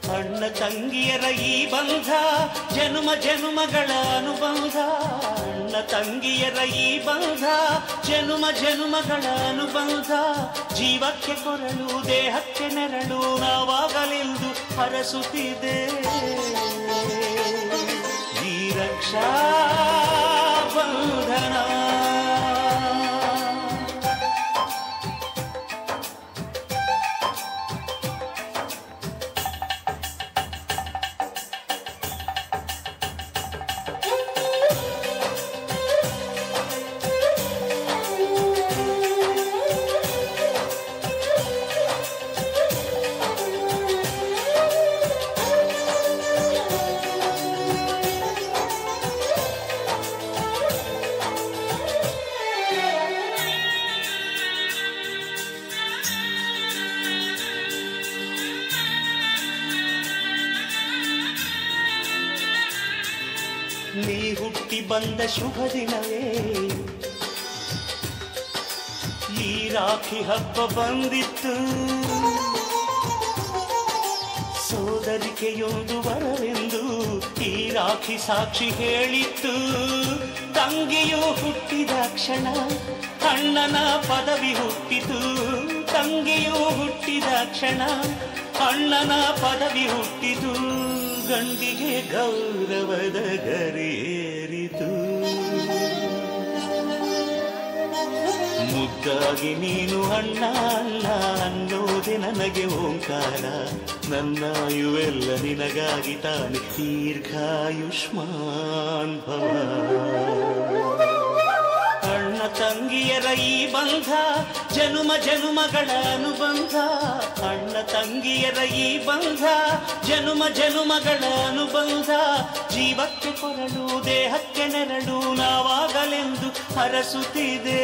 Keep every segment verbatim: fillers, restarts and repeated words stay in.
ಅಣ್ಣ ತಂಗಿಯರ ಈ ಬಂಧ ಜನುಮ ಜನುಮಗಳ ಅನುಬಂಧ. ಅಣ್ಣ ತಂಗಿಯರ ಈ ಬಂಧ ಜನುಮ ಜನುಮಗಳ ಅನುಬಂಧ. ಜೀವಕ್ಕೆ ಕೊರಳು ದೇಹಕ್ಕೆ ನೆರಳು ನಾವಾಗಲೆಂದು ಹರಸುತ್ತಿದೆ ಈ ರಕ್ಷಾ ಬಂಧನ. ನೀ ಹುಟ್ಟಿ ಬಂದ ಶುಭ ದಿನವೇ ಈ ರಾಖಿ ಹಬ್ಬ ಬಂದಿತ್ತು. ಸೋದರಿಕೆಯೊಂದು ವರವೆಂದು ಈ ರಾಖಿ ಸಾಕ್ಷಿ ಹೇಳಿತ್ತು. ತಂಗಿಯು ಹುಟ್ಟಿದ ಕ್ಷಣ ಅಣ್ಣನ ಪದವಿ ಹುಟ್ಟಿತು. ತಂಗಿಯು ಹುಟ್ಟಿದ ಕ್ಷಣ ಅಣ್ಣನ ಪದವಿ ಹುಟ್ಟಿತು. ಗಂಡಿಗೆ ಗೌರವದ ಗರಿಯೇರಿತು. ಮುದ್ದಾಗಿ ನೀನು ಅಣ್ಣ ಅಣ್ಣ ಅನ್ನೋದೆ ನನಗೆ ಓಂಕಾರ. ನನ್ನಾಯುವೆಲ್ಲ ನಿನಗಾಗಿ ತಾನೆ ದೀರ್ಘಾಯುಷ್ಮಾನ್ ಭವ. ಅಣ್ಣ ತಂಗಿಯರ ಈ ಬಂಧ ಜನುಮ ಜನುಮಗಳ ಅನುಬಂಧ. ಅಣ್ಣ ತಂಗಿಯರ ಈ ಬಂಧ ಜನುಮ ಜನುಮಗಳ ಅನುಬಂಧ. ಜೀವಕ್ಕೆ ಕೊರಳು ದೇಹಕ್ಕೆ ನೆರಳು ನಾವಾಗಲೆಂದು ಹರಸುತ್ತಿದೆ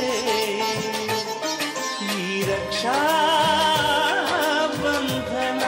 ಈ ರಕ್ಷಾ ಬಂಧನ.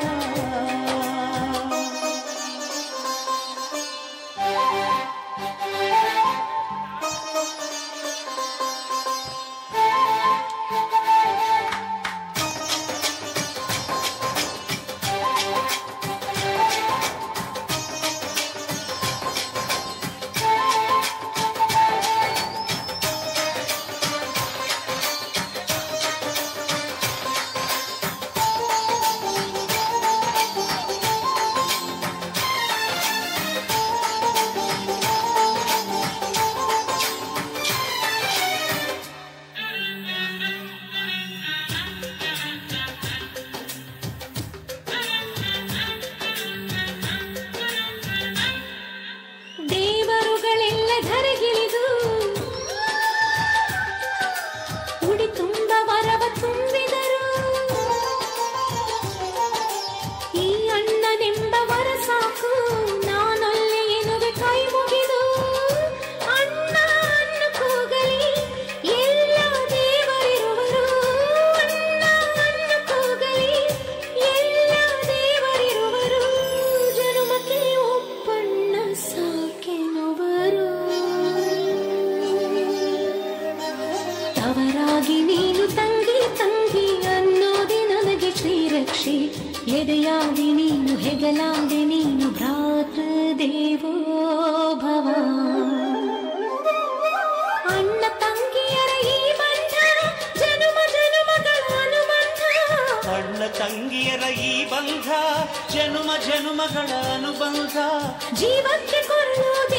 ಎದೆಯಾಗಿ ನೀನು ಹೆಗಲಾದೆ ನೀನು ಭ್ರಾತೃ ದೇವೋ ಭವ. ಅಣ್ಣ ತಂಗಿಯರ ಈ ಬಂಧ ಜನುಮ ಜನುಮಗಳ ಅನುಬಂಧ. ಅಣ್ಣ ತಂಗಿಯರ ಈ ಬಂಧ ಜನುಮ ಜನುಮಗಳ ಅನುಬಂಧ. ಜೀವಕ್ಕೆ ಕೊರಳು